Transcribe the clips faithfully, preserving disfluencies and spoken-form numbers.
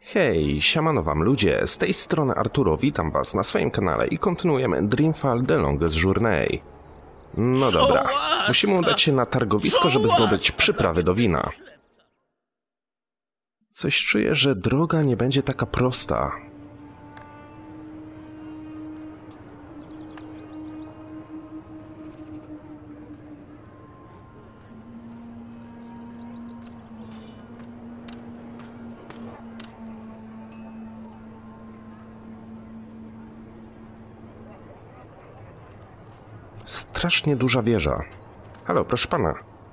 Hej, siemano wam ludzie, z tej strony Arturo, witam was na swoim kanale i kontynuujemy Dreamfall The Longest Journey. No dobra, musimy udać się na targowisko, żeby zdobyć przyprawy do wina. Coś czuję, że droga nie będzie taka prosta. Strasznie duża wieża. Halo, proszę pana.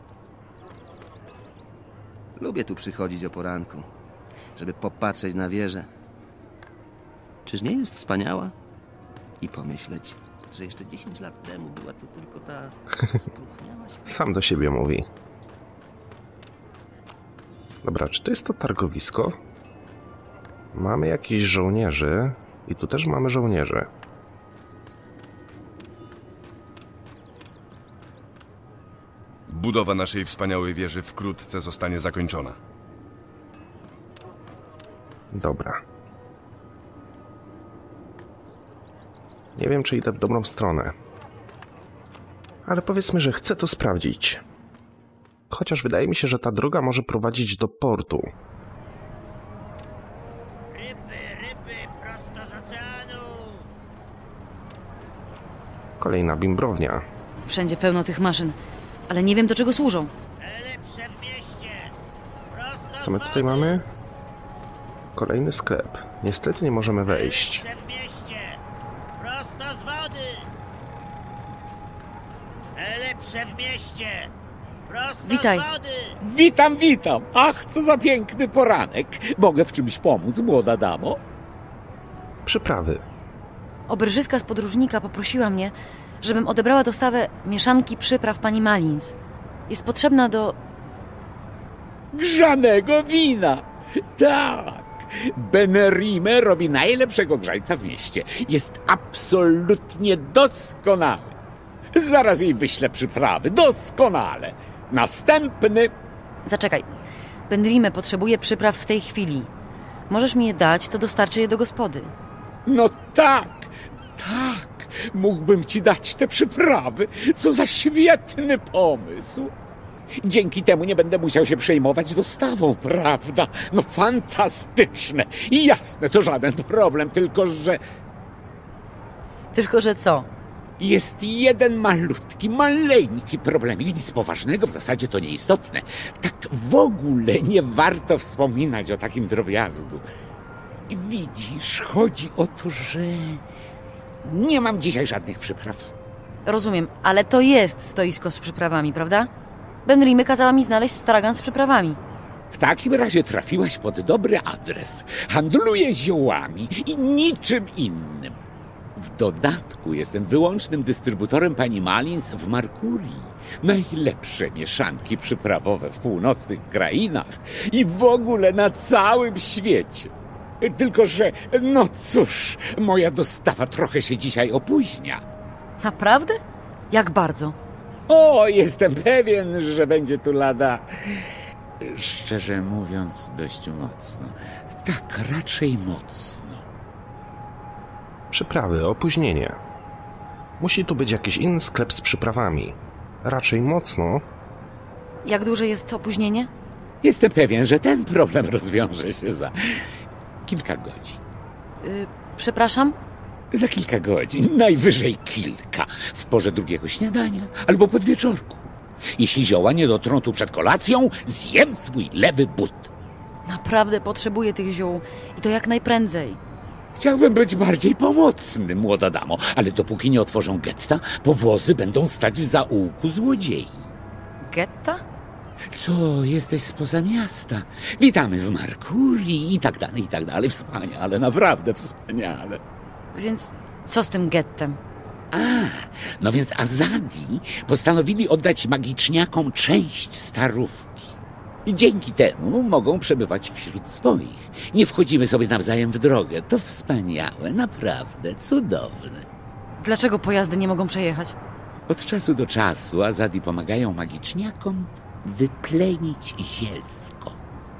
Lubię tu przychodzić o poranku, żeby popatrzeć na wieżę. Czyż nie jest wspaniała? I pomyśleć, że jeszcze dziesięć lat temu była tu tylko ta spróchniała świata. Sam do siebie mówi. Dobra, czy to jest to targowisko? Mamy jakichś żołnierzy i tu też mamy żołnierzy. Budowa naszej wspaniałej wieży wkrótce zostanie zakończona. Dobra. Nie wiem, czy idę w dobrą stronę. Ale powiedzmy, że chcę to sprawdzić. Chociaż wydaje mi się, że ta droga może prowadzić do portu. Ryby, ryby, prosto z oceanu! Kolejna bimbrownia. Wszędzie pełno tych maszyn, ale nie wiem, do czego służą. Najlepsze w mieście! Prosto Co my z tutaj wody! mamy? Kolejny sklep. Niestety nie możemy wejść. Najlepsze w mieście! Prosto z wody! Najlepsze w mieście! Prosto Witaj. z wody! Witam, witam! Ach, co za piękny poranek! Mogę w czymś pomóc, młoda damo? Przyprawy. Oberżyska z podróżnika poprosiła mnie, żebym odebrała dostawę mieszanki przypraw pani Malins. Jest potrzebna do... Grzanego wina! Tak! Benrime robi najlepszego grzańca w mieście. Jest absolutnie doskonały. Zaraz jej wyślę przyprawy. Doskonale! Następny... Zaczekaj. Benrime potrzebuje przypraw w tej chwili. Możesz mi je dać, to dostarczę je do gospody. No tak, tak. Mógłbym ci dać te przyprawy. Co za świetny pomysł. Dzięki temu nie będę musiał się przejmować dostawą, prawda? No fantastyczne. I jasne, to żaden problem, tylko że Tylko, że co? jest jeden malutki, maleńki problemik. Nic poważnego, w zasadzie to nieistotne. Tak w ogóle nie warto wspominać o takim drobiazgu. Widzisz, chodzi o to, że nie mam dzisiaj żadnych przypraw. Rozumiem, ale to jest stoisko z przyprawami, prawda? Benrime kazała mi znaleźć stragan z przyprawami. W takim razie trafiłaś pod dobry adres. Handluję ziołami i niczym innym. W dodatku jestem wyłącznym dystrybutorem pani Malins w Markurii. Najlepsze mieszanki przyprawowe w północnych krainach i w ogóle na całym świecie. Tylko że, no cóż, moja dostawa trochę się dzisiaj opóźnia. Naprawdę? Jak bardzo? O, jestem pewien, że będzie tu lada, szczerze mówiąc, dość mocno. Tak, raczej mocno. Przyprawy, opóźnienie. Musi tu być jakiś inny sklep z przyprawami. Raczej mocno. Jak duże jest opóźnienie? Jestem pewien, że ten problem rozwiąże się za kilka godzin. Yy, przepraszam? Za kilka godzin, najwyżej kilka, w porze drugiego śniadania albo podwieczorku. Jeśli zioła nie dotrą tu przed kolacją, zjem swój lewy but. Naprawdę potrzebuję tych ziół i to jak najprędzej. Chciałbym być bardziej pomocny, młoda damo, ale dopóki nie otworzą getta, powozy będą stać w zaułku złodziei. Getta? Co, jesteś spoza miasta? Witamy w Markurii i tak dalej, i tak dalej. Wspaniale, naprawdę wspaniale. Więc co z tym gettem? A, no więc Azadi postanowili oddać magiczniakom część starówki. I dzięki temu mogą przebywać wśród swoich. Nie wchodzimy sobie nawzajem w drogę. To wspaniałe, naprawdę cudowne. Dlaczego pojazdy nie mogą przejechać? Od czasu do czasu Azadi pomagają magiczniakom wyplenić zielsko.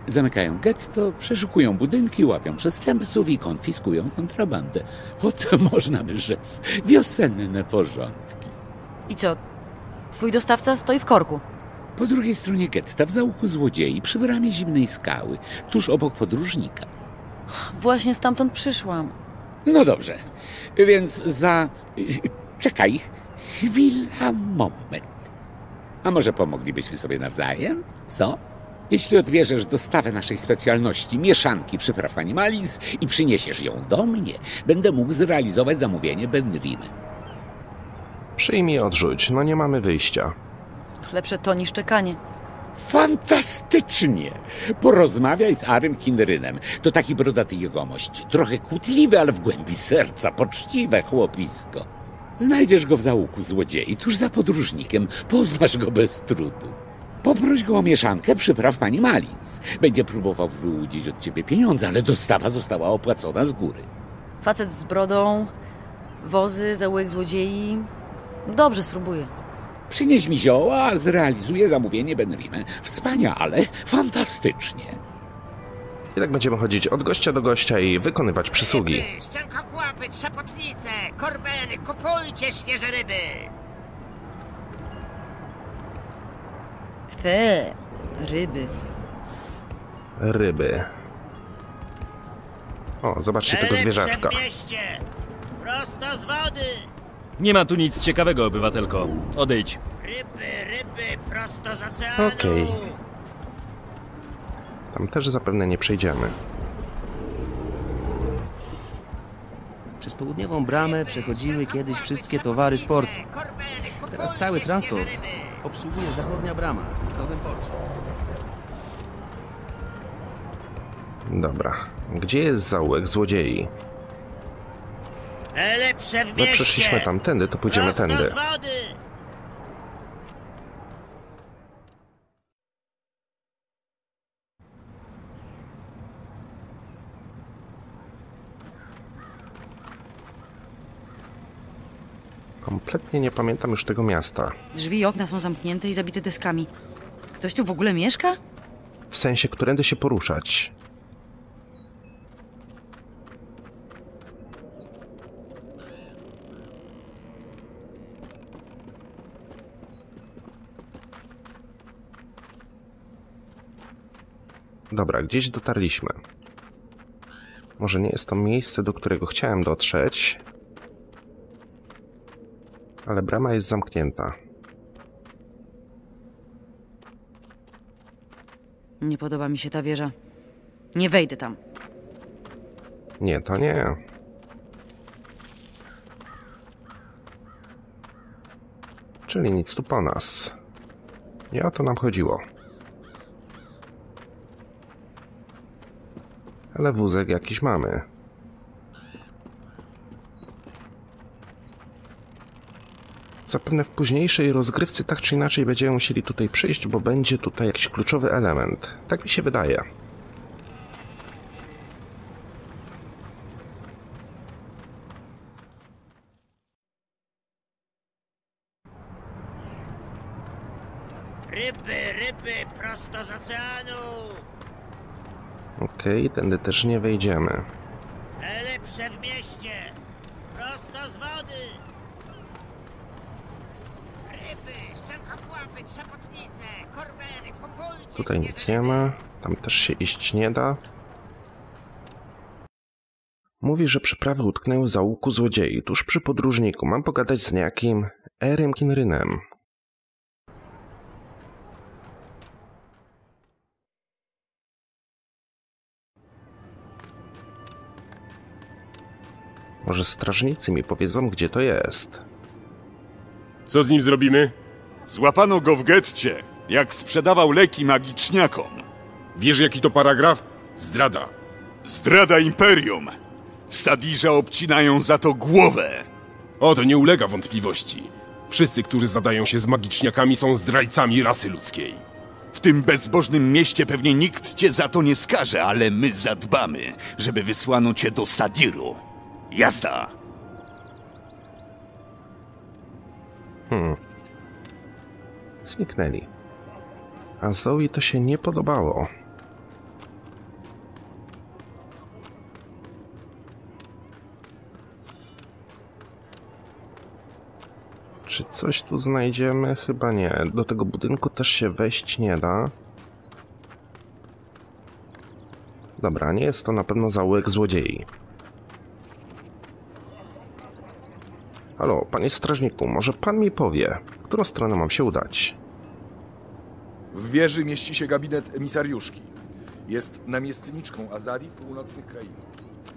Zamykają getto, przeszukują budynki, łapią przestępców i konfiskują kontrabandę. Oto można by rzec wiosenne porządki. I co? Twój dostawca stoi w korku. Po drugiej stronie getta, w zaułku złodziei, przy bramie Zimnej Skały, tuż obok podróżnika. Właśnie stamtąd przyszłam. No dobrze, więc za... Czekaj, chwila, moment. A może pomoglibyśmy sobie nawzajem? Co? Jeśli odbierzesz dostawę naszej specjalności, mieszanki przypraw pani Malins i przyniesiesz ją do mnie, będę mógł zrealizować zamówienie Benrimy. Przyjmij, odrzuć, no nie mamy wyjścia. Lepsze to niż czekanie. Fantastycznie! Porozmawiaj z Arym Kinrynem. To taki brodaty jegomość. Trochę kłótliwy, ale w głębi serca poczciwe chłopisko. Znajdziesz go w zaułku złodziei, tuż za podróżnikiem. Poznasz go bez trudu. Poproś go o mieszankę przypraw pani Malins. Będzie próbował wyłudzić od ciebie pieniądze, ale dostawa została opłacona z góry. Facet z brodą, wozy, zaułek złodziei. Dobrze, spróbuję. Przynieś mi zioła, a zrealizuję zamówienie Benrimy. Wspaniale, fantastycznie. I tak będziemy chodzić od gościa do gościa i wykonywać przysługi. Ryby, ściankokłapy, trzepotnice, korbeny, kupujcie świeże ryby! Fe, ryby. Ryby. O, zobaczcie tego zwierzaczka. W mieście, prosto z wody! Nie ma tu nic ciekawego, obywatelko. Odejdź. Ryby, ryby, prosto z oceanu! Okej. Tam też zapewne nie przejdziemy. Przez południową bramę przechodziły kiedyś wszystkie towary sportu. Korbeny, kupujcie Teraz cały świeże transport ryby. obsługuje zachodnia brama w Nowym Porcie. Dobra. Gdzie jest zaułek złodziei? Najlepsze w My mieście! przeszliśmy tamtędy, to pójdziemy prosto tędy. z wody! Kompletnie nie pamiętam już tego miasta. Drzwi i okna są zamknięte i zabite deskami. Ktoś tu w ogóle mieszka? W sensie, którędy się poruszać. Dobra, gdzieś dotarliśmy. Może nie jest to miejsce, do którego chciałem dotrzeć, ale brama jest zamknięta. Nie podoba mi się ta wieża. Nie wejdę tam. Nie, to nie. Czyli nic tu po nas. Nie o to nam chodziło. Ale wózek jakiś mamy. Zapewne w późniejszej rozgrywce tak czy inaczej będziemy musieli tutaj przyjść, bo będzie tutaj jakiś kluczowy element. Tak mi się wydaje. Ryby, ryby, prosto z oceanu! Okej, tędy też nie wejdziemy. Najlepsze w mieście! Prosto z wody! Ryby, ściankokłapy, trzepotnice, korbeny, kupujcie Tutaj świeże nic nie ryby. ma. Tam też się iść nie da. Mówi, że przeprawy utknęły w zaułku złodziei, tuż przy podróżniku. Mam pogadać z niejakim Erym Kinrynem. Może strażnicy mi powiedzą, gdzie to jest. Co z nim zrobimy? Złapano go w getcie, jak sprzedawał leki magiczniakom. Wiesz, jaki to paragraf? Zdrada. Zdrada Imperium. W Sadirze obcinają za to głowę. O, to nie ulega wątpliwości. Wszyscy, którzy zadają się z magiczniakami, są zdrajcami rasy ludzkiej. W tym bezbożnym mieście pewnie nikt cię za to nie skaże, ale my zadbamy, żeby wysłano cię do Sadiru. Jazda! Hmm. Zniknęli. A Zoe to się nie podobało. Czy coś tu znajdziemy? Chyba nie. Do tego budynku też się wejść nie da. Dobra, nie jest to na pewno zaułek złodziei. Halo, panie strażniku, może pan mi powie, w którą stronę mam się udać? W wieży mieści się gabinet emisariuszki. Jest namiestniczką Azadi w północnych krainach.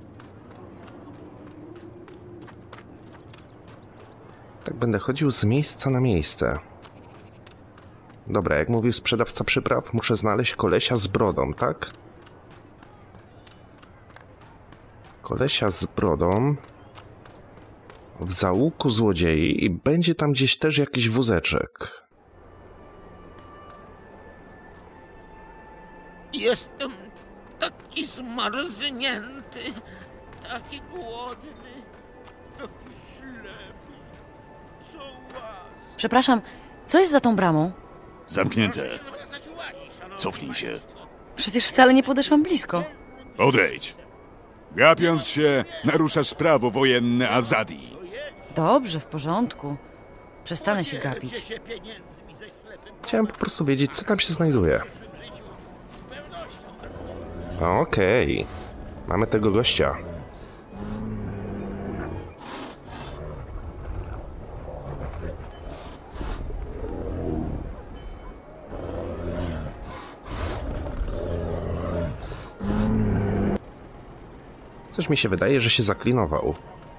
Tak będę chodził z miejsca na miejsce. Dobra, jak mówił sprzedawca przypraw, muszę znaleźć kolesia z brodą, tak? Kolesia z brodą w zaułku złodziei i będzie tam gdzieś też jakiś wózeczek. Jestem taki zmarznięty, taki głodny, taki ślepy. Co łas? Przepraszam, co jest za tą bramą? Zamknięte. Cofnij się. Przecież wcale nie podeszłam blisko. Odejdź. Gapiąc się, naruszasz prawo wojenne Azadi. Dobrze, w porządku. Przestanę się gapić. Chciałem po prostu wiedzieć, co tam się znajduje. Okej. Mamy tego gościa. Coś mi się wydaje, że się zaklinował.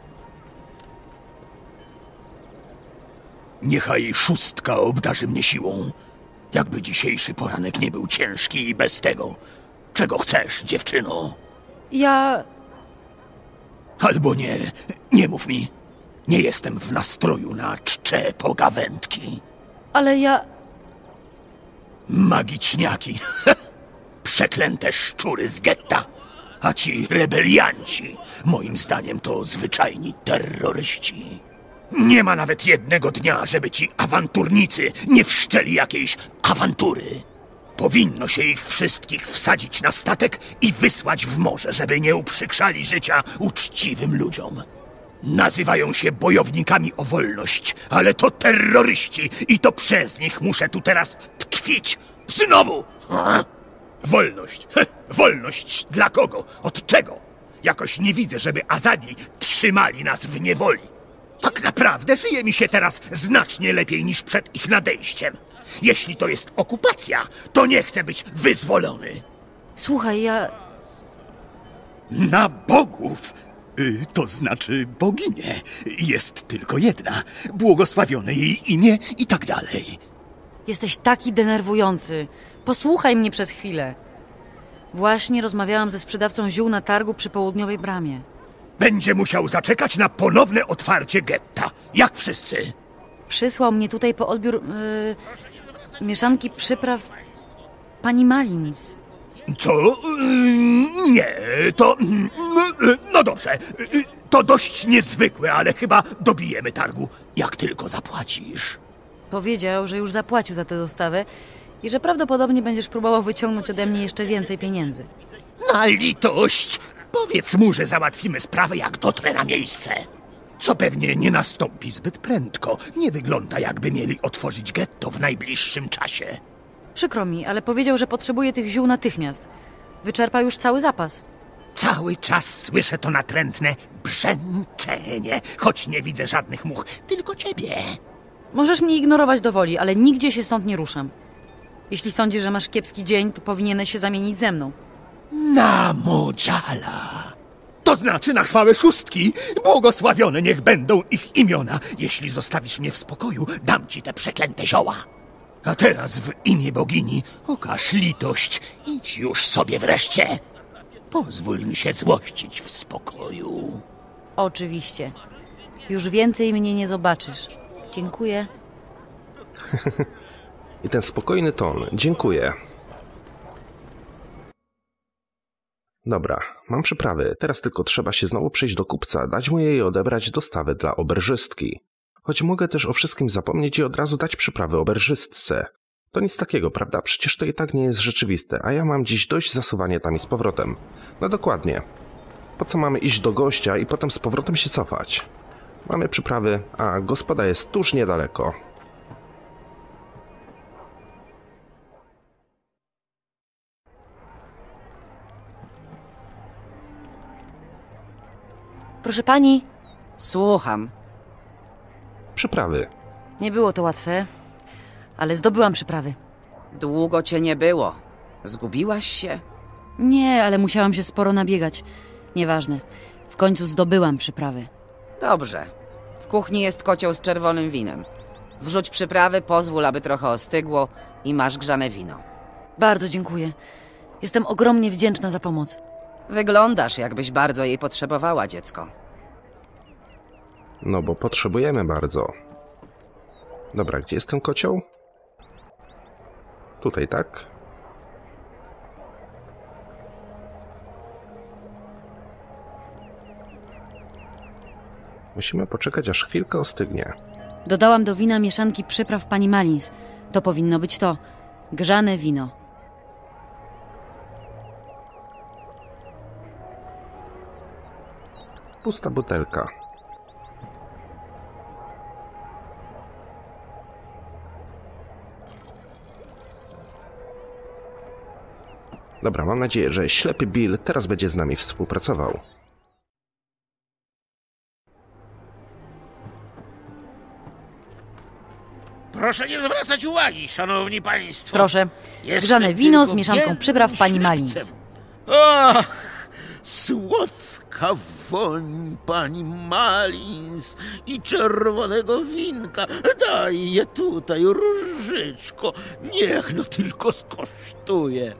Niechaj szóstka obdarzy mnie siłą. Jakby dzisiejszy poranek nie był ciężki i bez tego. Czego chcesz, dziewczyno? Ja... Albo nie, nie mów mi. Nie jestem w nastroju na czcze pogawędki. Ale ja... Magiczniaki. Przeklęte szczury z getta. A ci rebelianci, moim zdaniem to zwyczajni terroryści. Nie ma nawet jednego dnia, żeby ci awanturnicy nie wszczęli jakiejś awantury. Powinno się ich wszystkich wsadzić na statek i wysłać w morze, żeby nie uprzykrzali życia uczciwym ludziom. Nazywają się bojownikami o wolność, ale to terroryści i to przez nich muszę tu teraz tkwić. Znowu! Wolność. Wolność dla kogo? Od czego? Jakoś nie widzę, żeby Azadi trzymali nas w niewoli. Tak naprawdę żyje mi się teraz znacznie lepiej niż przed ich nadejściem. Jeśli to jest okupacja, to nie chcę być wyzwolony. Słuchaj, ja... Na bogów! Y, to znaczy boginię. Jest tylko jedna. Błogosławione jej imię i tak dalej. Jesteś taki denerwujący. Posłuchaj mnie przez chwilę. Właśnie rozmawiałam ze sprzedawcą ziół na targu przy południowej bramie. Będzie musiał zaczekać na ponowne otwarcie getta. Jak wszyscy. Przysłał mnie tutaj po odbiór yy, mieszanki przypraw pani Malins. Co? Yy, nie, to... Yy, no dobrze. Yy, to dość niezwykłe, ale chyba dobijemy targu, jak tylko zapłacisz. Powiedział, że już zapłacił za tę dostawę i że prawdopodobnie będziesz próbował wyciągnąć ode mnie jeszcze więcej pieniędzy. Na litość! Powiedz mu, że załatwimy sprawę, jak dotrę na miejsce. Co pewnie nie nastąpi zbyt prędko. Nie wygląda, jakby mieli otworzyć getto w najbliższym czasie. Przykro mi, ale powiedział, że potrzebuje tych ziół natychmiast. Wyczerpał już cały zapas. Cały czas słyszę to natrętne brzęczenie, choć nie widzę żadnych much, tylko ciebie. Możesz mnie ignorować do woli, ale nigdzie się stąd nie ruszam. Jeśli sądzisz, że masz kiepski dzień, to powinieneś się zamienić ze mną. Na Modżala. To znaczy na chwałę szóstki. Błogosławione niech będą ich imiona. Jeśli zostawisz mnie w spokoju, dam ci te przeklęte zioła. A teraz w imię bogini okaż litość. Idź już sobie wreszcie. Pozwól mi się złościć w spokoju. Oczywiście. Już więcej mnie nie zobaczysz. Dziękuję. I ten spokojny ton. Dziękuję. Dobra, mam przyprawy. Teraz tylko trzeba się znowu przejść do kupca, dać mu jej i odebrać dostawę dla oberżystki. Choć mogę też o wszystkim zapomnieć i od razu dać przyprawy oberżystce. To nic takiego, prawda? Przecież to i tak nie jest rzeczywiste, a ja mam dziś dość zasuwania tam i z powrotem. No dokładnie. Po co mamy iść do gościa i potem z powrotem się cofać? Mamy przyprawy, a gospoda jest tuż niedaleko. Proszę pani. Słucham. Przyprawy. Nie było to łatwe, ale zdobyłam przyprawy. Długo cię nie było. Zgubiłaś się? Nie, ale musiałam się sporo nabiegać. Nieważne. W końcu zdobyłam przyprawy. Dobrze. W kuchni jest kocioł z czerwonym winem. Wrzuć przyprawy, pozwól, aby trochę ostygło i masz grzane wino. Bardzo dziękuję. Jestem ogromnie wdzięczna za pomoc. Wyglądasz, jakbyś bardzo jej potrzebowała, dziecko. No bo potrzebujemy bardzo. Dobra, gdzie jest ten kocioł? Tutaj, tak? Musimy poczekać, aż chwilkę ostygnie. Dodałam do wina mieszanki przypraw pani Malins. To powinno być to. Grzane wino. Pusta butelka. Dobra, mam nadzieję, że ślepy Bill teraz będzie z nami współpracował. Proszę nie zwracać uwagi, szanowni państwo. Proszę. Jestem Grzane wino tylko z mieszanką biednym przypraw pani Malins. ślepcem. Ach, słodka woń pani Malins i czerwonego winka. Daj je tutaj, różyczko. Niech no tylko skosztuje.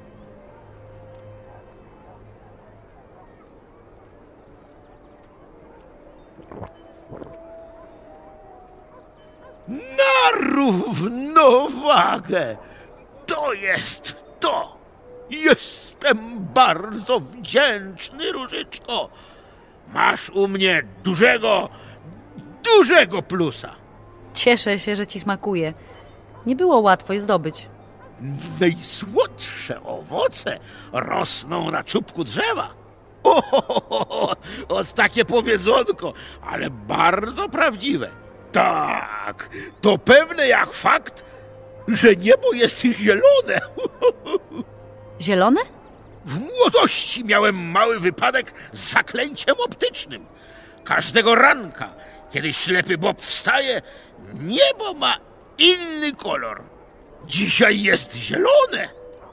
Na równowagę! To jest to! Jestem bardzo wdzięczny, Różyczko! Masz u mnie dużego, dużego plusa! Cieszę się, że ci smakuje. Nie było łatwo je zdobyć. Najsłodsze owoce rosną na czubku drzewa. O, od takie powiedzonko, ale bardzo prawdziwe. Tak, to pewne jak fakt, że niebo jest zielone. Zielone? W młodości miałem mały wypadek z zaklęciem optycznym. Każdego ranka, kiedy ślepy Bob wstaje, niebo ma inny kolor. Dzisiaj jest zielone.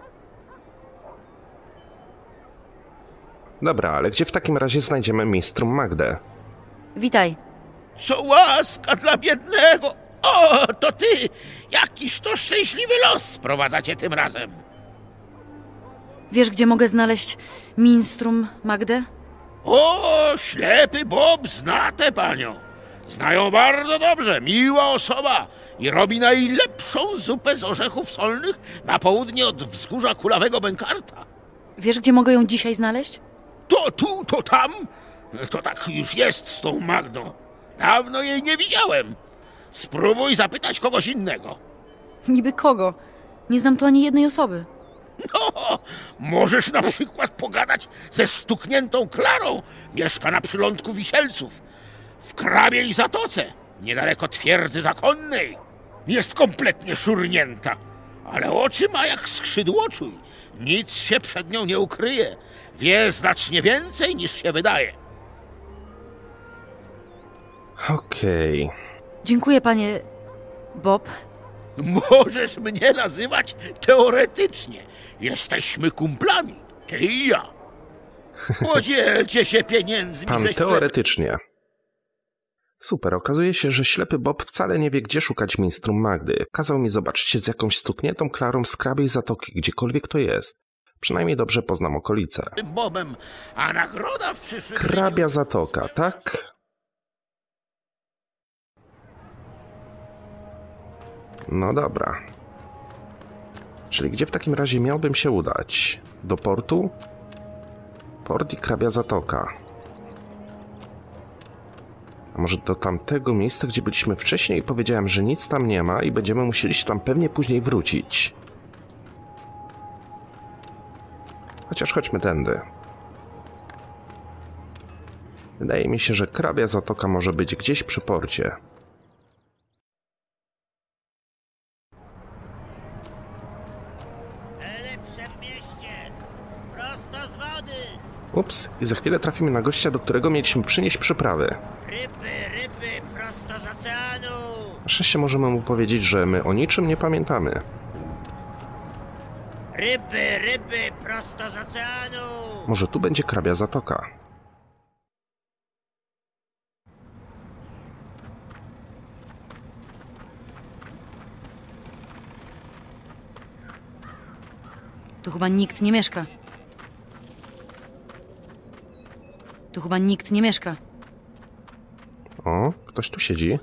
Dobra, ale gdzie w takim razie znajdziemy mistrz Magdę? Witaj. Co łaska dla biednego! O, to ty! Jakiż to szczęśliwy los sprowadza cię tym razem! Wiesz, gdzie mogę znaleźć minstrum Magdę? O, ślepy Bob zna tę panią. Znają bardzo dobrze, miła osoba i robi najlepszą zupę z orzechów solnych na południe od wzgórza kulawego Bękarta. Wiesz, gdzie mogę ją dzisiaj znaleźć? To tu, to tam. To tak już jest z tą Magdą. Dawno jej nie widziałem. Spróbuj zapytać kogoś innego. Niby kogo? Nie znam tu ani jednej osoby. No, możesz na przykład pogadać ze stukniętą Klarą. Mieszka na przylądku Wisielców. W Krabiej Zatoce, niedaleko twierdzy zakonnej. Jest kompletnie szurnięta, ale oczy ma jak skrzydłoczuj. Nic się przed nią nie ukryje. Wie znacznie więcej niż się wydaje. Okej. Okay. Dziękuję, panie Bob. Możesz mnie nazywać teoretycznie. Jesteśmy kumplami, ty i ja. Podzielcie się pieniędzmi Pan ze teoretycznie. Super, okazuje się, że ślepy Bob wcale nie wie, gdzie szukać minstrum Magdy. Kazał mi zobaczyć się z jakąś stukniętą Klarą z Krabiej Zatoki, gdziekolwiek to jest. Przynajmniej dobrze poznam okolice. Bobem, a nagroda w przyszłym... Krabia Zatoka, tak? No dobra. Czyli gdzie w takim razie miałbym się udać? Do portu? Port i Krabia Zatoka. A może do tamtego miejsca, gdzie byliśmy wcześniej i powiedziałem, że nic tam nie ma i będziemy musieli się tam pewnie później wrócić. Chociaż chodźmy tędy. Wydaje mi się, że Krabia Zatoka może być gdzieś przy porcie. Najlepsze w mieście! Prosto z wody! Ups, i za chwilę trafimy na gościa, do którego mieliśmy przynieść przyprawy. Ryby, ryby, prosto z oceanu! Na szczęście możemy mu powiedzieć, że my o niczym nie pamiętamy. Ryby, ryby, prosto z oceanu! Może tu będzie Krabia Zatoka. Tu chyba nikt nie mieszka. Tu chyba nikt nie mieszka. O, ktoś tu siedzi.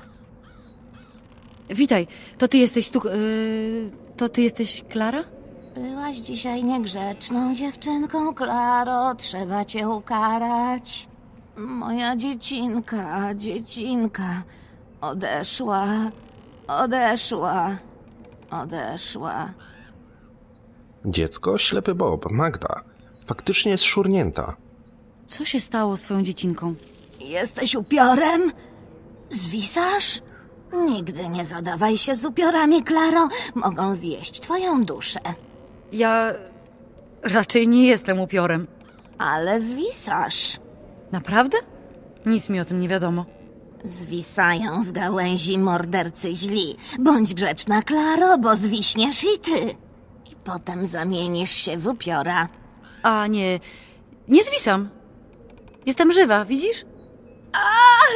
Witaj, to ty jesteś stu... Yy, to ty jesteś Klara? Byłaś dzisiaj niegrzeczną dziewczynką, Klaro, trzeba cię ukarać. Moja dziecinka, dziecinka, odeszła, odeszła, odeszła. Dziecko? Ślepy Bob, Magda. Faktycznie jest szurnięta. Co się stało z twoją dziecinką? Jesteś upiorem? Zwisasz? Nigdy nie zadawaj się z upiorami, Klaro. Mogą zjeść twoją duszę. Ja raczej nie jestem upiorem. Ale zwisasz. Naprawdę? Nic mi o tym nie wiadomo. Zwisają z gałęzi mordercy źli. Bądź grzeczna, Klaro, bo zwiśniesz i ty. I potem zamienisz się w upiora. A nie, nie zwisam. Jestem żywa, widzisz? A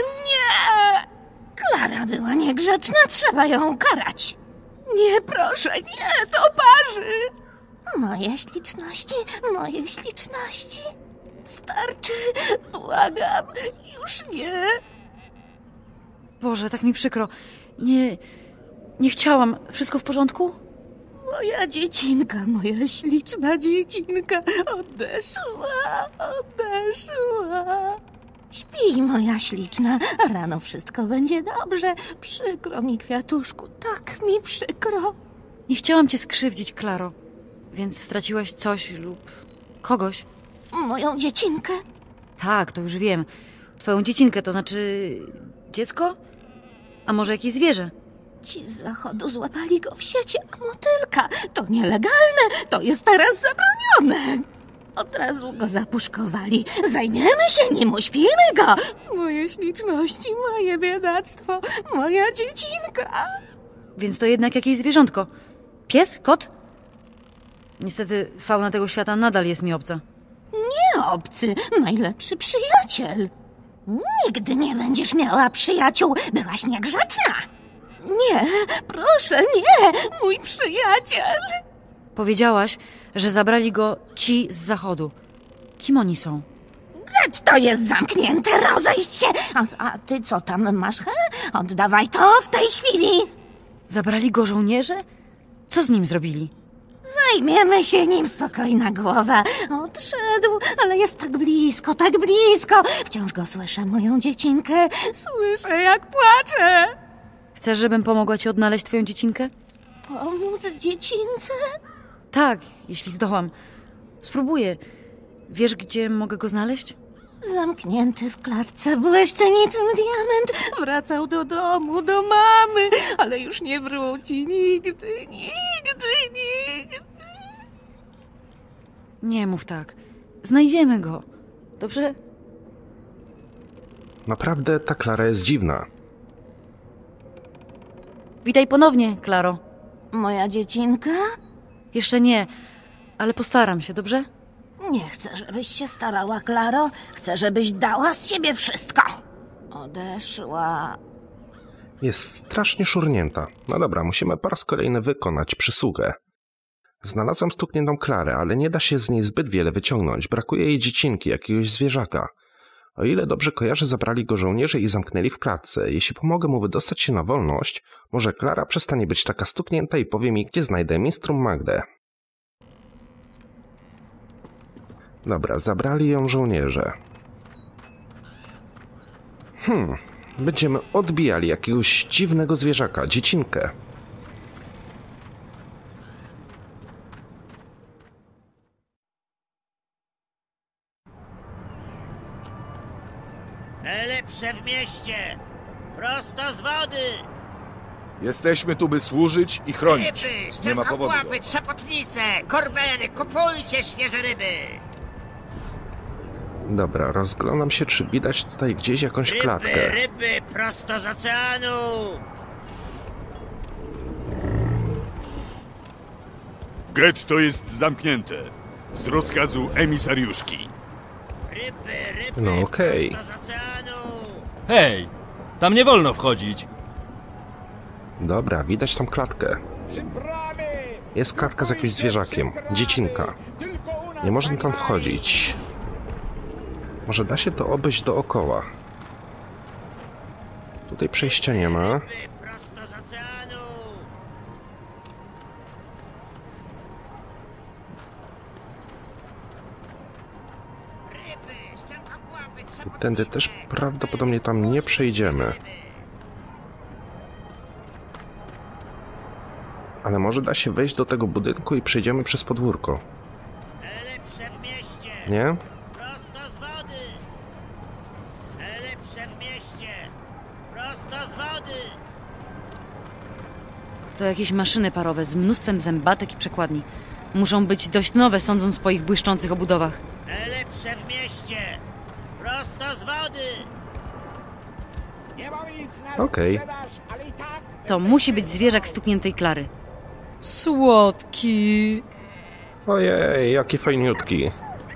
nie! Klara była niegrzeczna, trzeba ją ukarać. Nie, proszę, nie, to parzy. Moje śliczności, moje śliczności. Starczy, błagam, już nie. Boże, tak mi przykro. Nie, nie chciałam. Wszystko w porządku? Moja dziecinka, moja śliczna dziecinka odeszła, odeszła. Śpij, moja śliczna, rano wszystko będzie dobrze. Przykro mi, kwiatuszku, tak mi przykro. Nie chciałam cię skrzywdzić, Klaro. Więc straciłaś coś lub kogoś. Moją dziecinkę? Tak, to już wiem. Twoją dziecinkę, to znaczy dziecko? A może jakieś zwierzę? Ci z zachodu złapali go w sieć jak motylka. To nielegalne, to jest teraz zabronione. Od razu go zapuszkowali. Zajmiemy się nim, uśpimy go. Moje śliczności, moje biedactwo, moja dziecinka. Więc to jednak jakieś zwierzątko. Pies? Kot? Niestety fauna tego świata nadal jest mi obca. Nie obcy, najlepszy przyjaciel. Nigdy nie będziesz miała przyjaciół. Byłaś niegrzeczna. Nie, proszę, nie, mój przyjaciel. Powiedziałaś, że zabrali go ci z zachodu. Kim oni są? Getto jest zamknięte, rozejść się. A, a ty co tam masz, he? Oddawaj to w tej chwili. Zabrali go żołnierze? Co z nim zrobili? Zajmiemy się nim, spokojna głowa. Odszedł, ale jest tak blisko, tak blisko. Wciąż go słyszę, moją dziecinkę. Słyszę, jak płacze. Chcesz, żebym pomogła ci odnaleźć twoją dziecinkę? Pomóc dziecince? Tak, jeśli zdołam. Spróbuję. Wiesz, gdzie mogę go znaleźć? Zamknięty w klatce, błyszczy niczym diament. Wracał do domu, do mamy, ale już nie wróci nigdy, nigdy, nigdy. Nie mów tak. Znajdziemy go. Dobrze? Naprawdę ta Klara jest dziwna. Witaj ponownie, Klaro. Moja dziecinka? Jeszcze nie, ale postaram się, dobrze? Nie chcę, żebyś się starała, Klaro. Chcę, żebyś dała z siebie wszystko. Odeszła. Jest strasznie szurnięta. No dobra, musimy po raz kolejny wykonać przysługę. Znalazłam stukniętą Klarę, ale nie da się z niej zbyt wiele wyciągnąć. Brakuje jej dziecinki, jakiegoś zwierzaka. O ile dobrze kojarzę, zabrali go żołnierze i zamknęli w klatce. Jeśli pomogę mu wydostać się na wolność, może Klara przestanie być taka stuknięta i powie mi, gdzie znajdę Mistrum Magdę. Dobra, zabrali ją żołnierze. Hmm, będziemy odbijali jakiegoś dziwnego zwierzaka, dziecinkę. Najlepsze w mieście! Prosto z wody! Jesteśmy tu, by służyć i chronić. Ryby, Nie ma powodu. szczękokłapy, trzepotnice, korbeny, kupujcie świeże ryby! Dobra, rozglądam się, czy widać tutaj gdzieś jakąś Ryby, klatkę. ryby, prosto z oceanu! Getto jest zamknięte. Z rozkazu emisariuszki. Ryby, ryby, No okej. prosto z oceanu! Hej! Tam nie wolno wchodzić. Dobra, widać tam klatkę. Jest klatka z jakimś zwierzakiem. Dziecinka. Nie można tam wchodzić. Może da się to obejść dookoła. Tutaj przejścia nie ma. Prosto z oceanu! Ryby, szczękokłapy, trzepotnice, Tędy też prawdopodobnie tam nie przejdziemy. Ale może da się wejść do tego budynku i przejdziemy przez podwórko. najlepsze w mieście! Nie? Prosto z wody! Najlepsze w mieście! Prosto z wody! To jakieś maszyny parowe z mnóstwem zębatek i przekładni. Muszą być dość nowe, sądząc po ich błyszczących obudowach. Najlepsze w mieście! Prosto z wody! Okej. To musi być zwierzak stukniętej Klary. Słodki. Ojej, jaki fajniutki.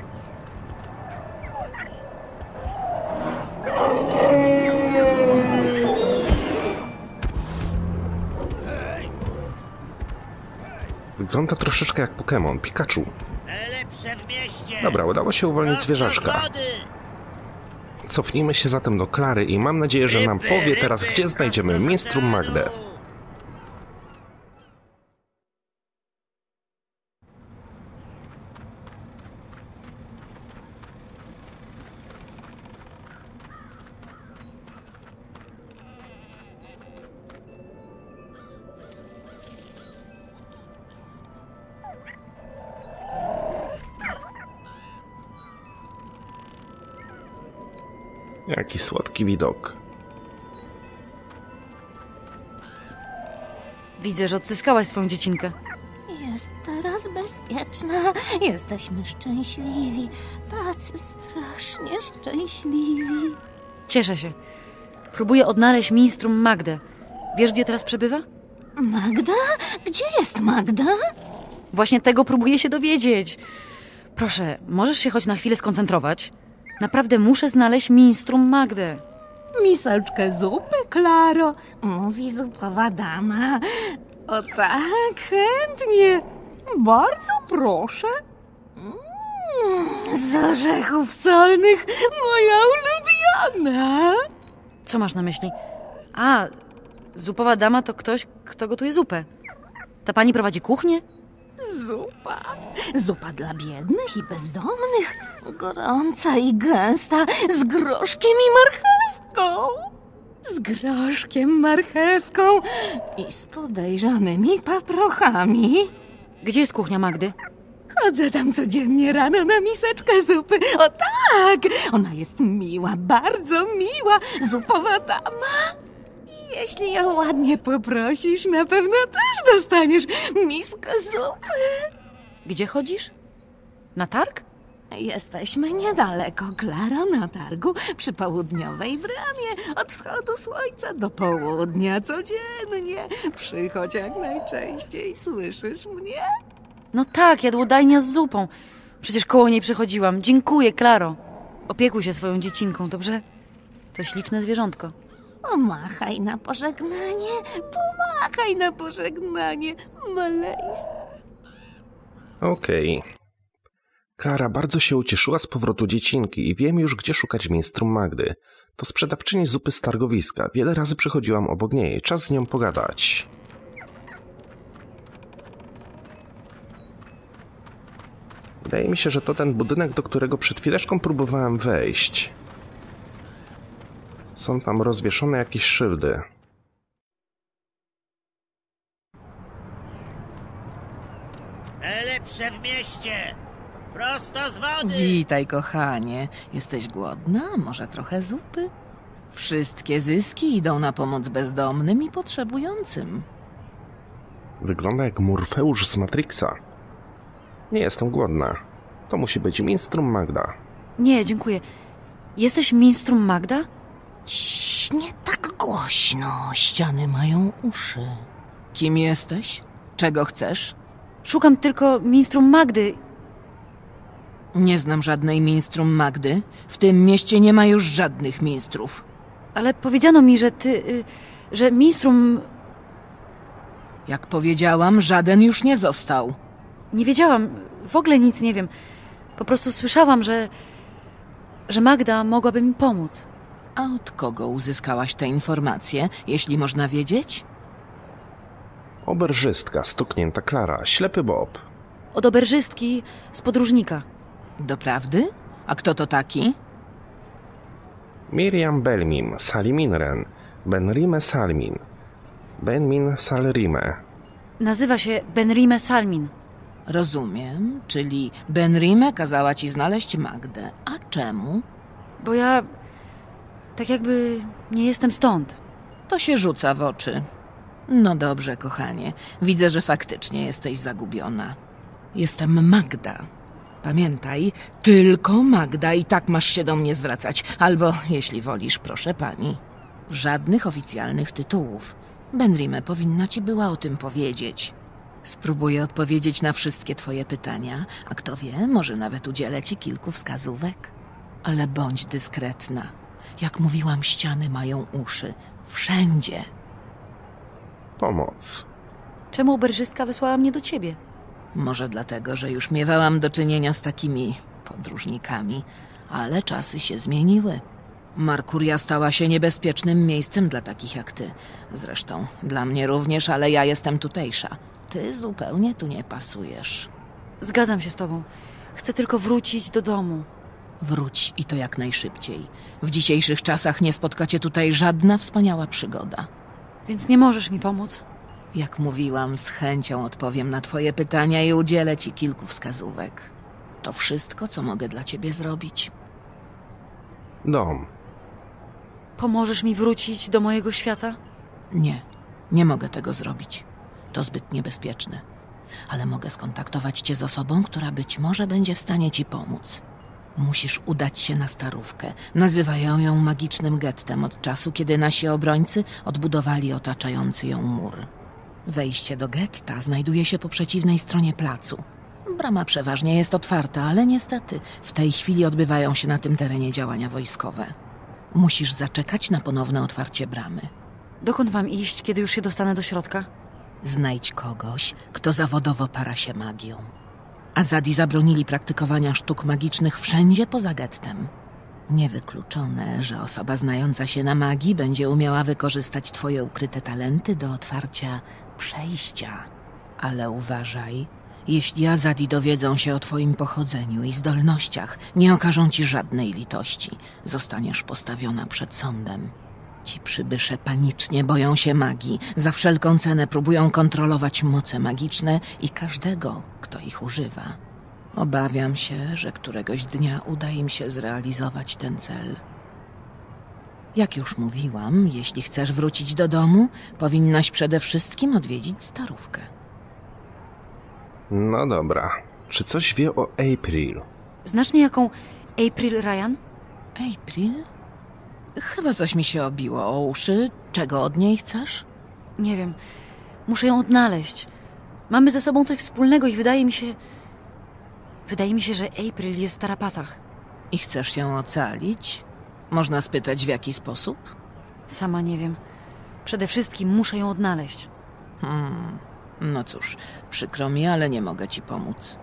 Wygląda troszeczkę jak Pokémon, Pikachu. Najlepsze w mieście! Dobra, udało się uwolnić Prosto z zwierzaczka. wody! Cofnijmy się zatem do Klary i mam nadzieję, że nam powie teraz, gdzie znajdziemy Minstrum Magdę. Jaki słodki widok. Widzę, że odzyskałaś swoją dziecinkę. Jest teraz bezpieczna. Jesteśmy szczęśliwi. Tacy strasznie szczęśliwi. Cieszę się. Próbuję odnaleźć Minstrum Magdę. Wiesz, gdzie teraz przebywa? Magda? Gdzie jest Magda? Właśnie tego próbuję się dowiedzieć. Proszę, możesz się choć na chwilę skoncentrować? Naprawdę muszę znaleźć Minstrum Magdę. Miseczkę zupy, Klaro, mówi zupowa dama. O tak, chętnie. Bardzo proszę. Mm, z orzechów solnych, moja ulubiona. Co masz na myśli? A, zupowa dama to ktoś, kto gotuje zupę. Ta pani prowadzi kuchnię? Zupa. Zupa dla biednych i bezdomnych. Gorąca i gęsta, z groszkiem i marchewką. Z groszkiem, marchewką i z podejrzanymi paprochami. Gdzie jest kuchnia Magdy? Chodzę tam codziennie rano na miseczkę zupy. O tak! Ona jest miła, bardzo miła, zupowa dama. Jeśli ją ładnie poprosisz, na pewno też dostaniesz miskę zupy. Gdzie chodzisz? Na targ? Jesteśmy niedaleko, Klaro, na targu przy południowej bramie. Od wschodu słońca do południa codziennie. Przychodź jak najczęściej, słyszysz mnie? No tak, jadłodajnia z zupą. Przecież koło niej przechodziłam. Dziękuję, Klaro. Opiekuj się swoją dziecinką, dobrze? To śliczne zwierzątko. Pomachaj na pożegnanie, pomachaj na pożegnanie, maleństwo. Okej. Klara bardzo się ucieszyła z powrotu dziecinki i wiem już, gdzie szukać Minstrum Magdy. To sprzedawczyni zupy z targowiska. Wiele razy przychodziłam obok niej. Czas z nią pogadać. Wydaje mi się, że to ten budynek, do którego przed chwileczką próbowałem wejść. Są tam rozwieszone jakieś szyldy. Najlepsze w mieście! Prosto z wody! Witaj, kochanie. Jesteś głodna? Może trochę zupy? Wszystkie zyski idą na pomoc bezdomnym i potrzebującym. Wygląda jak Morfeusz z Matrixa. Nie jestem głodna. To musi być Minstrum Magda. Nie, dziękuję. Jesteś Minstrum Magda? Cii, nie tak głośno. Ściany mają uszy. Kim jesteś? Czego chcesz? Szukam tylko Minstrum Magdy. Nie znam żadnej Minstrum Magdy. W tym mieście nie ma już żadnych minstrów. Ale powiedziano mi, że ty... Y, że Minstrum... Jak powiedziałam, żaden już nie został. Nie wiedziałam. W ogóle nic nie wiem. Po prostu słyszałam, że... że Magda mogłaby mi pomóc. A od kogo uzyskałaś te informacje, jeśli można wiedzieć? Oberżystka, stuknięta Klara, ślepy Bob. Od oberżystki z podróżnika. Doprawdy? A kto to taki? Miriam Belmim, Saliminren, Benrime Salmin. Benmin Salrime. Nazywa się Benrime Salmin. Rozumiem, czyli Benrime kazała ci znaleźć Magdę. A czemu? Bo ja... tak jakby nie jestem stąd. To się rzuca w oczy. No dobrze, kochanie. Widzę, że faktycznie jesteś zagubiona. Jestem Magda. Pamiętaj, tylko Magda i tak masz się do mnie zwracać. Albo, jeśli wolisz, proszę pani. Żadnych oficjalnych tytułów. Benrime powinna ci była o tym powiedzieć. Spróbuję odpowiedzieć na wszystkie twoje pytania, a kto wie, może nawet udzielę ci kilku wskazówek. Ale bądź dyskretna. Jak mówiłam, ściany mają uszy. Wszędzie. Pomoc. Czemu oberżystka wysłała mnie do ciebie? Może dlatego, że już miewałam do czynienia z takimi podróżnikami, ale czasy się zmieniły. Markuria stała się niebezpiecznym miejscem dla takich jak ty. Zresztą dla mnie również, ale ja jestem tutejsza. Ty zupełnie tu nie pasujesz. Zgadzam się z tobą. Chcę tylko wrócić do domu. Wróć i to jak najszybciej. W dzisiejszych czasach nie spotka cię tutaj żadna wspaniała przygoda. Więc nie możesz mi pomóc? Jak mówiłam, z chęcią odpowiem na twoje pytania i udzielę ci kilku wskazówek. To wszystko, co mogę dla ciebie zrobić. Dom. Pomożesz mi wrócić do mojego świata? Nie, nie mogę tego zrobić. To zbyt niebezpieczne. Ale mogę skontaktować cię z osobą, która być może będzie w stanie ci pomóc. Musisz udać się na Starówkę. Nazywają ją magicznym gettem od czasu, kiedy nasi obrońcy odbudowali otaczający ją mur. Wejście do getta znajduje się po przeciwnej stronie placu. Brama przeważnie jest otwarta, ale niestety w tej chwili odbywają się na tym terenie działania wojskowe. Musisz zaczekać na ponowne otwarcie bramy. Dokąd mam iść, kiedy już się dostanę do środka? Znajdź kogoś, kto zawodowo para się magią. Azadi zabronili praktykowania sztuk magicznych wszędzie poza gettem. Niewykluczone, że osoba znająca się na magii będzie umiała wykorzystać twoje ukryte talenty do otwarcia przejścia. Ale uważaj, jeśli Azadi dowiedzą się o twoim pochodzeniu i zdolnościach, nie okażą ci żadnej litości. Zostaniesz postawiona przed sądem. Ci przybysze panicznie boją się magii, za wszelką cenę próbują kontrolować moce magiczne i każdego, kto ich używa. Obawiam się, że któregoś dnia uda im się zrealizować ten cel. Jak już mówiłam, jeśli chcesz wrócić do domu, powinnaś przede wszystkim odwiedzić Starówkę. No dobra. Czy coś wie o April? Znasz niejaką April Ryan? April? Chyba coś mi się obiło o uszy. Czego od niej chcesz? Nie wiem. Muszę ją odnaleźć. Mamy ze sobą coś wspólnego i wydaje mi się... Wydaje mi się, że April jest w tarapatach. I chcesz ją ocalić? Można spytać, w jaki sposób? Sama nie wiem. Przede wszystkim muszę ją odnaleźć. Hmm. No cóż, przykro mi, ale nie mogę ci pomóc.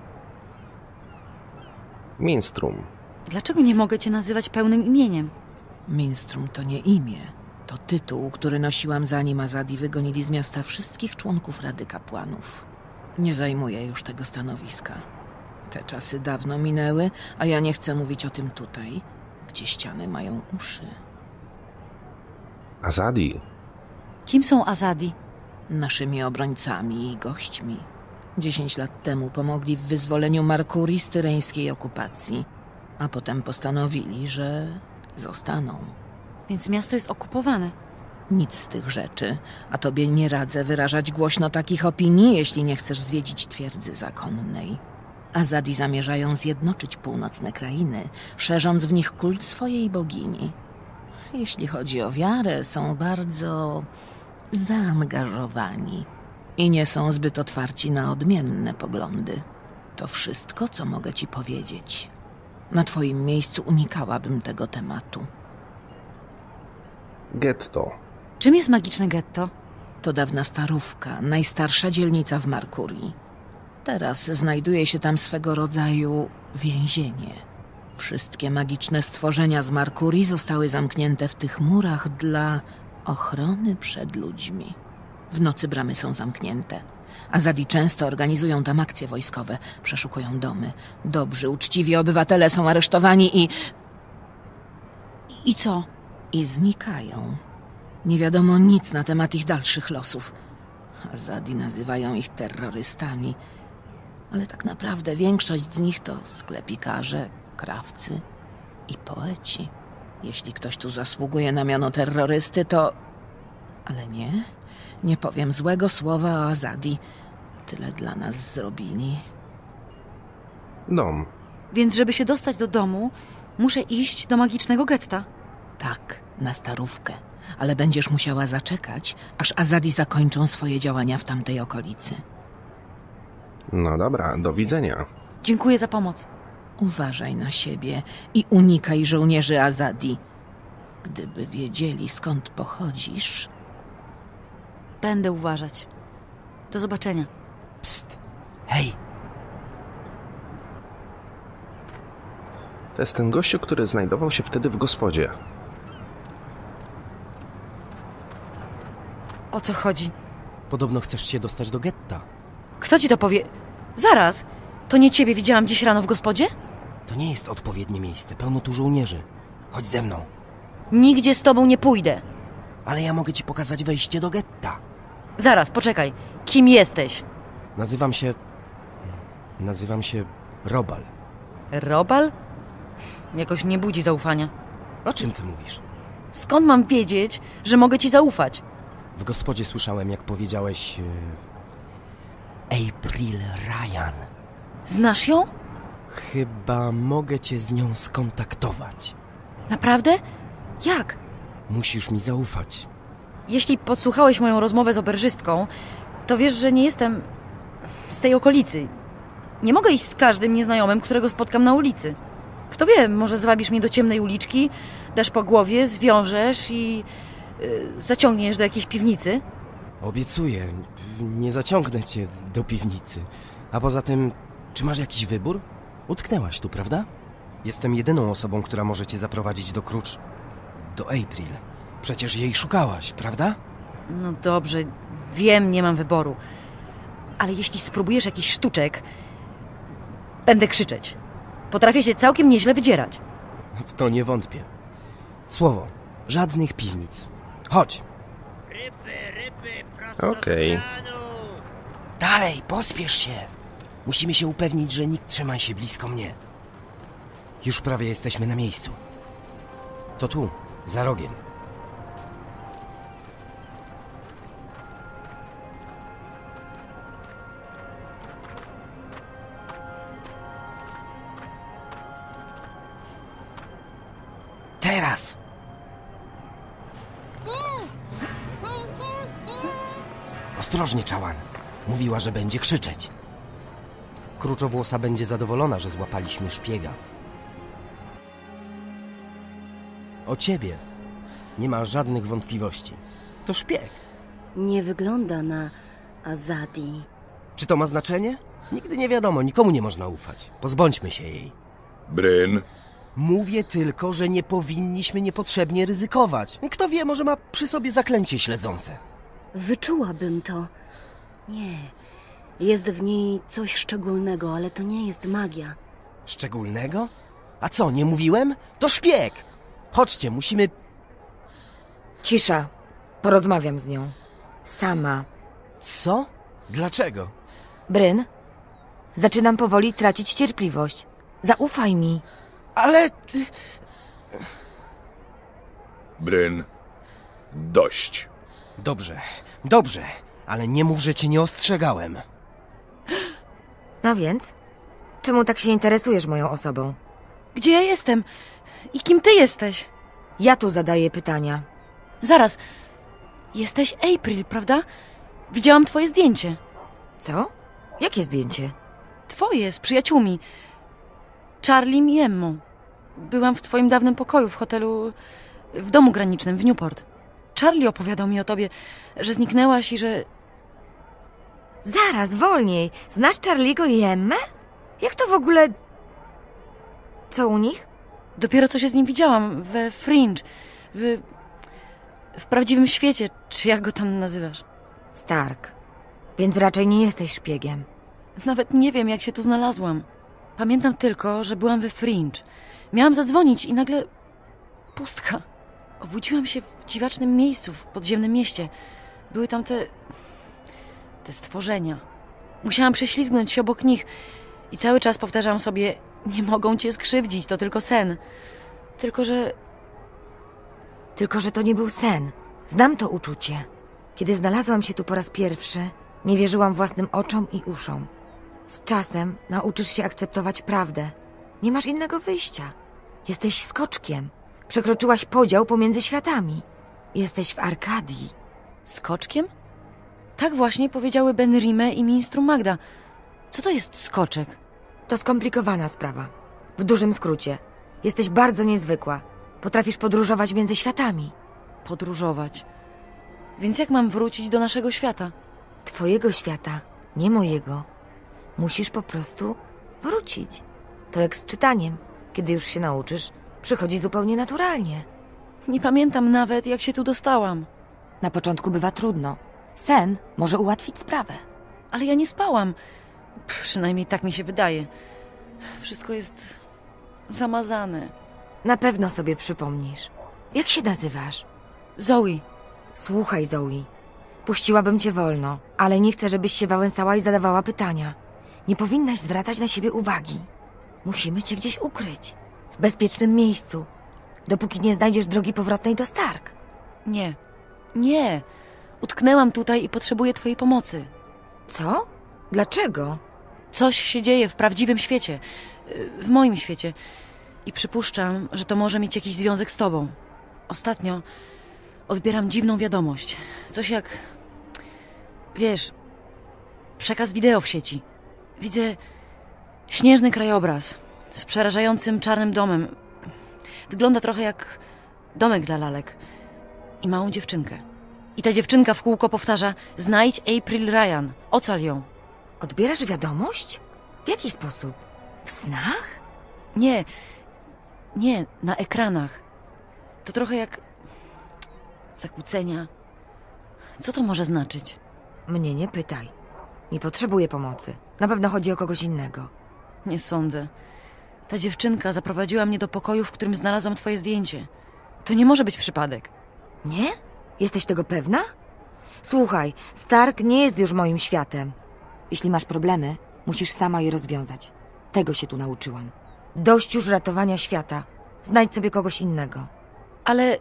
Minstrum. Dlaczego nie mogę cię nazywać pełnym imieniem? Minstrum to nie imię. To tytuł, który nosiłam, zanim Azadi wygonili z miasta wszystkich członków Rady Kapłanów. Nie zajmuję już tego stanowiska. Te czasy dawno minęły, a ja nie chcę mówić o tym tutaj, gdzie ściany mają uszy. Azadi? Kim są Azadi? Naszymi obrońcami i gośćmi. Dziesięć lat temu pomogli w wyzwoleniu Markurii z tyreńskiej okupacji, a potem postanowili, że zostaną. Więc miasto jest okupowane. Nic z tych rzeczy, a tobie nie radzę wyrażać głośno takich opinii, jeśli nie chcesz zwiedzić twierdzy zakonnej. Azadi zamierzają zjednoczyć północne krainy, szerząc w nich kult swojej bogini. Jeśli chodzi o wiarę, są bardzo zaangażowani i nie są zbyt otwarci na odmienne poglądy. To wszystko, co mogę ci powiedzieć. Na twoim miejscu unikałabym tego tematu. Getto. Czym jest magiczne getto? To dawna starówka, najstarsza dzielnica w Markurii. Teraz znajduje się tam swego rodzaju więzienie. Wszystkie magiczne stworzenia z Markurii zostały zamknięte w tych murach dla ochrony przed ludźmi. W nocy bramy są zamknięte. Azadi często organizują tam akcje wojskowe, przeszukują domy. Dobrzy, uczciwi obywatele są aresztowani i... I co? I znikają. Nie wiadomo nic na temat ich dalszych losów. Azadi nazywają ich terrorystami. Ale tak naprawdę większość z nich to sklepikarze, krawcy i poeci. Jeśli ktoś tu zasługuje na miano terrorysty, to... Ale nie, nie powiem złego słowa o Azadi. Tyle dla nas zrobili. Dom. Więc żeby się dostać do domu, muszę iść do magicznego getta. Tak, na starówkę. Ale będziesz musiała zaczekać, aż Azadi zakończą swoje działania w tamtej okolicy. No dobra, do widzenia. Dziękuję za pomoc. Uważaj na siebie i unikaj żołnierzy Azadi. Gdyby wiedzieli, skąd pochodzisz... Będę uważać. Do zobaczenia. Psst. Hej! To jest ten gościu, który znajdował się wtedy w gospodzie. O co chodzi? Podobno chcesz się dostać do getta. Kto ci to powie? Zaraz! To nie ciebie widziałam dziś rano w gospodzie? To nie jest odpowiednie miejsce. Pełno tu żołnierzy. Chodź ze mną. Nigdzie z tobą nie pójdę. Ale ja mogę ci pokazać wejście do getta. Zaraz, poczekaj. Kim jesteś? Nazywam się... Nazywam się Robal. Robal? Jakoś nie budzi zaufania. O czym ty mówisz? Skąd mam wiedzieć, że mogę ci zaufać? W gospodzie słyszałem, jak powiedziałeś... Yy... April Ryan. Znasz ją? Chyba mogę cię z nią skontaktować. Naprawdę? Jak? Musisz mi zaufać. Jeśli podsłuchałeś moją rozmowę z oberżystką, to wiesz, że nie jestem z tej okolicy. Nie mogę iść z każdym nieznajomym, którego spotkam na ulicy. Kto wie, może zwabisz mnie do ciemnej uliczki, dasz po głowie, zwiążesz i yy, zaciągniesz do jakiejś piwnicy. Obiecuję, nie zaciągnę cię do piwnicy. A poza tym, czy masz jakiś wybór? Utknęłaś tu, prawda? Jestem jedyną osobą, która może cię zaprowadzić do Krucz... do April. Przecież jej szukałaś, prawda? No dobrze, wiem, nie mam wyboru. Ale jeśli spróbujesz jakiś sztuczek, będę krzyczeć. Potrafię się całkiem nieźle wydzierać. W to nie wątpię. Słowo, żadnych piwnic. Chodź. Okej. Okay. Dalej, pospiesz się. Musimy się upewnić, że nikt trzyma się blisko mnie. Już prawie jesteśmy na miejscu. To tu, za rogiem. Teraz! Ostrożnie, Czawan. Mówiła, że będzie krzyczeć. Kruczowłosa będzie zadowolona, że złapaliśmy szpiega. O ciebie nie ma żadnych wątpliwości. To szpieg. Nie wygląda na Azadi. Czy to ma znaczenie? Nigdy nie wiadomo, nikomu nie można ufać. Pozbądźmy się jej. Bryn? Mówię tylko, że nie powinniśmy niepotrzebnie ryzykować. Kto wie, może ma przy sobie zaklęcie śledzące. Wyczułabym to. Nie. Jest w niej coś szczególnego, ale to nie jest magia. Szczególnego? A co, nie mówiłem? To szpieg! Chodźcie, musimy... Cisza. Porozmawiam z nią. Sama. Co? Dlaczego? Bryn, zaczynam powoli tracić cierpliwość. Zaufaj mi. Ale... Ty... Bryn, dość. Dobrze, dobrze, ale nie mów, że cię nie ostrzegałem. No więc? Czemu tak się interesujesz moją osobą? Gdzie ja jestem? I kim ty jesteś? Ja tu zadaję pytania. Zaraz. Jesteś April, prawda? Widziałam twoje zdjęcie. Co? Jakie zdjęcie? Twoje, z przyjaciółmi. Charliem i Emmą. Byłam w twoim dawnym pokoju w hotelu... w domu granicznym w Newport. Charlie opowiadał mi o tobie, że zniknęłaś i że... Zaraz, wolniej. Znasz Charliego i Emmę? Jak to w ogóle... Co u nich? Dopiero co się z nim widziałam we Fringe. W... w prawdziwym świecie, czy jak go tam nazywasz? Stark. Więc raczej nie jesteś szpiegiem. Nawet nie wiem, jak się tu znalazłam. Pamiętam tylko, że byłam we Fringe. Miałam zadzwonić i nagle... pustka. Obudziłam się w dziwacznym miejscu, w podziemnym mieście. Były tam te... te stworzenia. Musiałam prześlizgnąć się obok nich i cały czas powtarzałam sobie: nie mogą cię skrzywdzić, to tylko sen. Tylko, że... Tylko, że to nie był sen. Znam to uczucie. Kiedy znalazłam się tu po raz pierwszy, nie wierzyłam własnym oczom i uszom. Z czasem nauczysz się akceptować prawdę. Nie masz innego wyjścia. Jesteś skoczkiem. Przekroczyłaś podział pomiędzy światami. Jesteś w Arkadii. Skoczkiem? Tak właśnie powiedziały Ben Rime i ministru Magda. Co to jest skoczek? To skomplikowana sprawa. W dużym skrócie. Jesteś bardzo niezwykła. Potrafisz podróżować między światami. Podróżować? Więc jak mam wrócić do naszego świata? Twojego świata, nie mojego. Musisz po prostu wrócić. To jak z czytaniem. Kiedy już się nauczysz, przychodzi zupełnie naturalnie. Nie pamiętam nawet, jak się tu dostałam. Na początku bywa trudno. Sen może ułatwić sprawę. Ale ja nie spałam. Przynajmniej tak mi się wydaje. Wszystko jest zamazane. Na pewno sobie przypomnisz. Jak się nazywasz? Zoe. Słuchaj, Zoe. Puściłabym cię wolno, ale nie chcę, żebyś się wałęsała i zadawała pytania. Nie powinnaś zwracać na siebie uwagi. Musimy cię gdzieś ukryć. W bezpiecznym miejscu. Dopóki nie znajdziesz drogi powrotnej do Stark. Nie. Nie. Utknęłam tutaj i potrzebuję twojej pomocy. Co? Dlaczego? Coś się dzieje w prawdziwym świecie. W moim świecie. I przypuszczam, że to może mieć jakiś związek z tobą. Ostatnio odbieram dziwną wiadomość. Coś jak... Wiesz... Przekaz wideo w sieci. Widzę śnieżny krajobraz z przerażającym czarnym domem. Wygląda trochę jak domek dla lalek. I małą dziewczynkę. I ta dziewczynka w kółko powtarza: znajdź April Ryan, ocal ją. Odbierasz wiadomość? W jaki sposób? W snach? Nie, nie, na ekranach. To trochę jak zakłócenia. Co to może znaczyć? Mnie nie pytaj. Nie potrzebuję pomocy. Na pewno chodzi o kogoś innego. Nie sądzę. Ta dziewczynka zaprowadziła mnie do pokoju, w którym znalazłam twoje zdjęcie. To nie może być przypadek. Nie? Jesteś tego pewna? Słuchaj, Stark nie jest już moim światem. Jeśli masz problemy, musisz sama je rozwiązać. Tego się tu nauczyłam. Dość już ratowania świata. Znajdź sobie kogoś innego. Ale...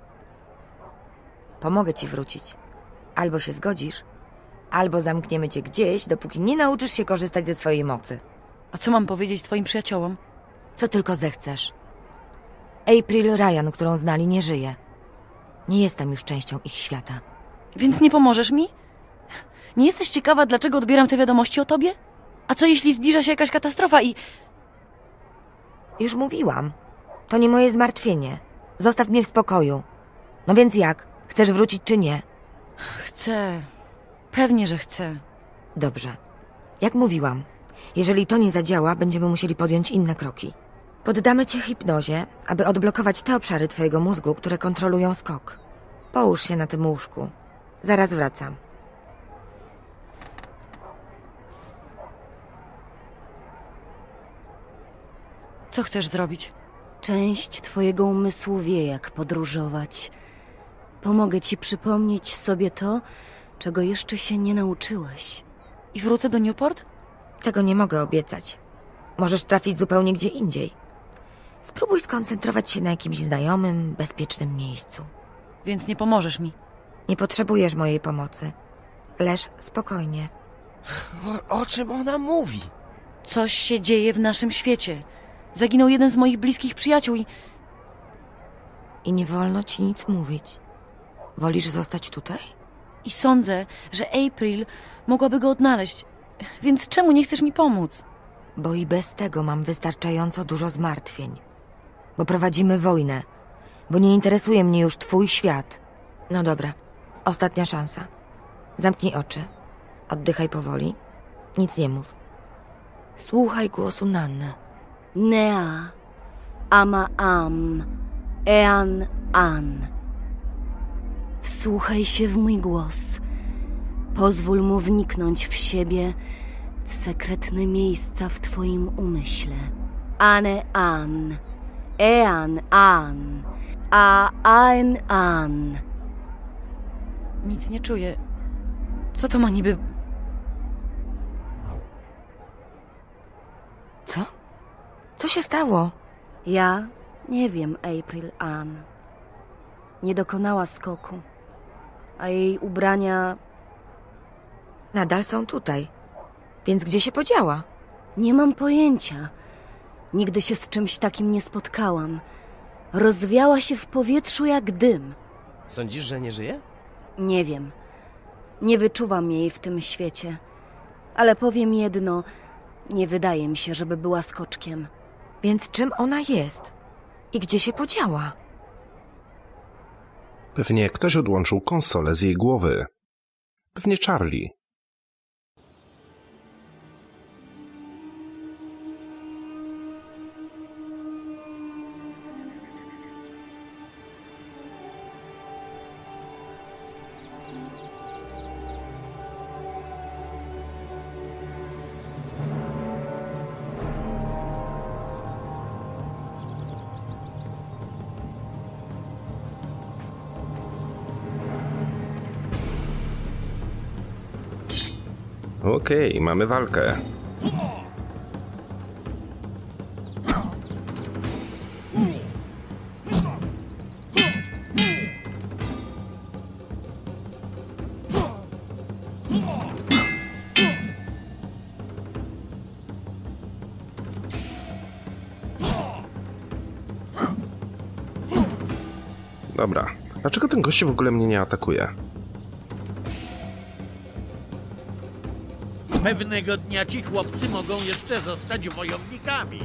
Pomogę ci wrócić. Albo się zgodzisz, albo zamkniemy cię gdzieś, dopóki nie nauczysz się korzystać ze swojej mocy. A co mam powiedzieć twoim przyjaciołom? Co tylko zechcesz. April Ryan, którą znali, nie żyje. Nie jestem już częścią ich świata. Więc nie pomożesz mi? Nie jesteś ciekawa, dlaczego odbieram te wiadomości o tobie? A co jeśli zbliża się jakaś katastrofa i... Już mówiłam. To nie moje zmartwienie. Zostaw mnie w spokoju. No więc jak? Chcesz wrócić czy nie? Chcę. Pewnie, że chcę. Dobrze. Jak mówiłam, jeżeli to nie zadziała, będziemy musieli podjąć inne kroki. Poddamy cię hipnozie, aby odblokować te obszary twojego mózgu, które kontrolują skok. Połóż się na tym łóżku. Zaraz wracam. Co chcesz zrobić? Część twojego umysłu wie, jak podróżować. Pomogę ci przypomnieć sobie to, czego jeszcze się nie nauczyłeś. I wrócę do Newport? Tego nie mogę obiecać. Możesz trafić zupełnie gdzie indziej. Spróbuj skoncentrować się na jakimś znajomym, bezpiecznym miejscu. więc nie pomożesz mi. Nie potrzebujesz mojej pomocy. Leż spokojnie. O, o czym ona mówi? Coś się dzieje w naszym świecie. Zaginął jeden z moich bliskich przyjaciół i... I nie wolno ci nic mówić. Wolisz zostać tutaj? I sądzę, że April mogłaby go odnaleźć. Więc czemu nie chcesz mi pomóc? Bo i bez tego mam wystarczająco dużo zmartwień. Bo prowadzimy wojnę. Bo nie interesuje mnie już twój świat. No dobra, ostatnia szansa. Zamknij oczy. Oddychaj powoli. Nic nie mów. Słuchaj głosu Nanny. Nea, ama am, ean an. Wsłuchaj się w mój głos. Pozwól mu wniknąć w siebie, w sekretne miejsca w twoim umyśle. Ane an, ean an, a an an. Nic nie czuję. Co to ma niby... Co? Co się stało? Ja nie wiem, April Ann. Nie dokonała skoku, a jej ubrania... Nadal są tutaj. Więc gdzie się podziała? Nie mam pojęcia. Nigdy się z czymś takim nie spotkałam. Rozwiała się w powietrzu jak dym. Sądzisz, że nie żyje? Nie wiem. Nie wyczuwam jej w tym świecie. Ale powiem jedno, nie wydaje mi się, żeby była skoczkiem. Więc czym ona jest? I gdzie się podziała? Pewnie ktoś odłączył konsolę z jej głowy. Pewnie Charlie. Okej, okay, mamy walkę. Dobra, dlaczego ten gość w ogóle mnie nie atakuje? Pewnego dnia ci chłopcy mogą jeszcze zostać wojownikami.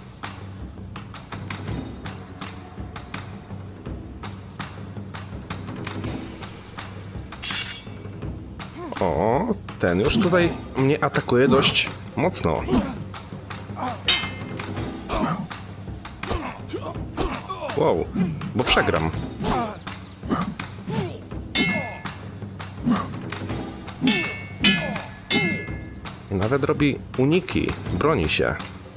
O, ten już tutaj mnie atakuje dość mocno. Wow, bo przegram. I nawet robi uniki, broni się.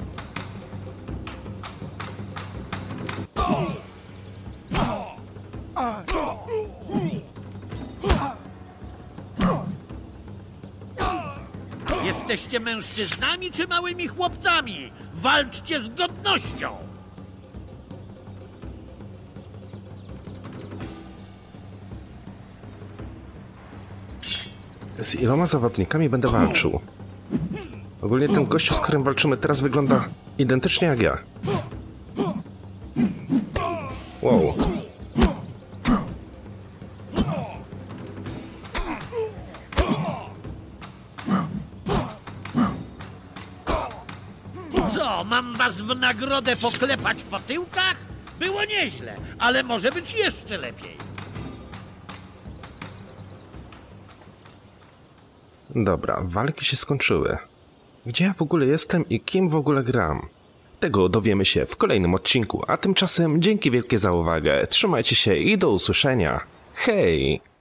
Jesteście mężczyznami czy małymi chłopcami? Walczcie z godnością! Z iloma zawodnikami będę walczył? Ogólnie ten gościu, z którym walczymy teraz, wygląda identycznie jak ja. Wow. Co, mam was w nagrodę poklepać po tyłkach? Było nieźle, ale może być jeszcze lepiej. Dobra, walki się skończyły. Gdzie ja w ogóle jestem i kim w ogóle gram? Tego dowiemy się w kolejnym odcinku, a tymczasem dzięki wielkie za uwagę, trzymajcie się i do usłyszenia. Hej!